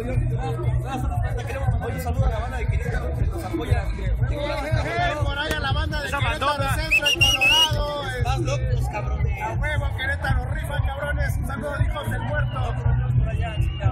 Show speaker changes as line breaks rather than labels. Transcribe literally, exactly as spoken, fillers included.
Oye, saluda a la banda de Querétaro que nos apoya.
Por ahí a la banda de Querétaro Centro y Colorado.
Están locos, cabrones.
A huevo, Querétaro rifa, cabrones. Un saludo, hijos del muerto.
Por allá,